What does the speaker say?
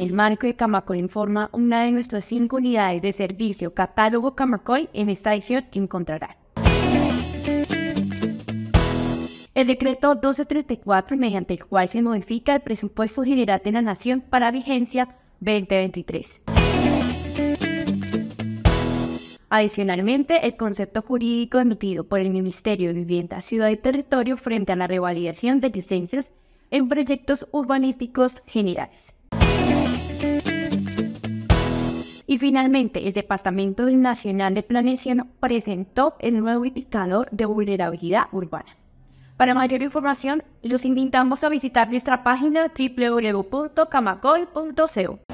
el marco de Camacol informa una de nuestras 5 unidades de servicio Catálogo Camacol. En esta edición encontrarán el decreto 1234, mediante el cual se modifica el presupuesto general de la Nación para vigencia 2023. Adicionalmente, el concepto jurídico emitido por el Ministerio de Vivienda, Ciudad y Territorio frente a la revalidación de licencias en proyectos urbanísticos generales. Y finalmente, el Departamento Nacional de Planeación presentó el nuevo indicador de vulnerabilidad urbana. Para mayor información, los invitamos a visitar nuestra página www.camacol.co.